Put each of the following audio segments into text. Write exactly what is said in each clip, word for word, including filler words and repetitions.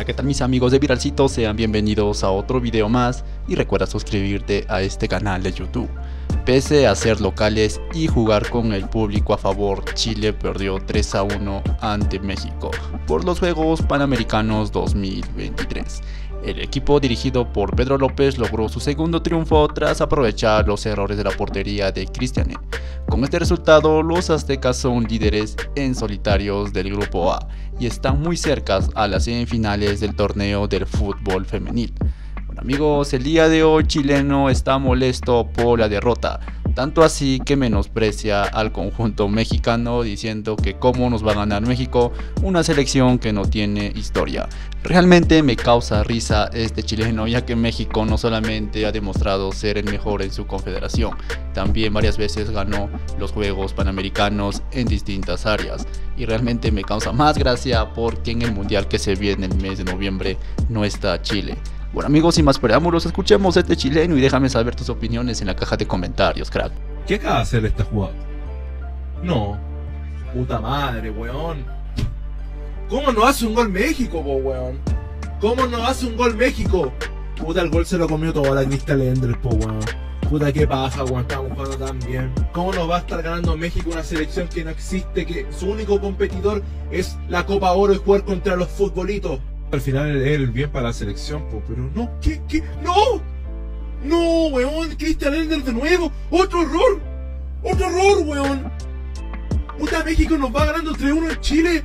¿qué tal mis amigos de Viralcito? Sean bienvenidos a otro video más y recuerda suscribirte a este canal de YouTube. Pese a ser locales y jugar con el público a favor, Chile perdió tres a uno ante México por los Juegos Panamericanos dos mil veintitrés. El equipo dirigido por Pedro López logró su segundo triunfo tras aprovechar los errores de la portería de Cristiane. Con este resultado, los aztecas son líderes en solitarios del grupo A y están muy cerca a las semifinales del torneo del fútbol femenil. Bueno amigos, el día de hoy chileno está molesto por la derrota, tanto así que menosprecia al conjunto mexicano diciendo que cómo nos va a ganar México, una selección que no tiene historia. Realmente me causa risa este chileno, ya que México no solamente ha demostrado ser el mejor en su confederación, también varias veces ganó los Juegos Panamericanos en distintas áreas. Y realmente me causa más gracia porque en el mundial que se viene en el mes de noviembre no está Chile. Bueno amigos, sin más preámbulos, escuchemos a este chileno y déjame saber tus opiniones en la caja de comentarios, crack. ¿Qué acaba de hacer esta jugada? No. Puta madre, weón. ¿Cómo no hace un gol México, po, weón? ¿Cómo no hace un gol México? Puta, el gol se lo comió toda la Crystal Enders, po, weón. Puta, ¿qué pasa, weón? Estamos jugando tan bien. ¿Cómo nos va a estar ganando México una selección que no existe, que su único competidor es la Copa Oro y jugar contra los futbolitos? Al final es el bien para la selección, po, pero no, ¿qué, qué? ¡No! ¡No, weón! Crystal Enders de nuevo. ¡Otro error! ¡Otro error, weón! Puta, México nos va ganando tres uno en Chile.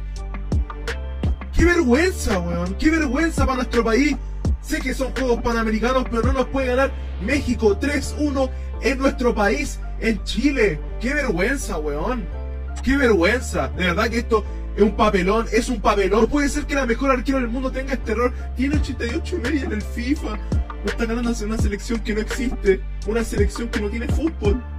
¡Qué vergüenza, weón! ¡Qué vergüenza para nuestro país! Sé que son Juegos Panamericanos, pero no nos puede ganar México tres uno en nuestro país, en Chile. ¡Qué vergüenza, weón! ¡Qué vergüenza! De verdad que esto es un papelón, es un papelón. Puede ser que la mejor arquero del mundo tenga este error. Tiene ochenta y ocho y media en el FIFA. No está ganando una selección que no existe. Una selección que no tiene fútbol.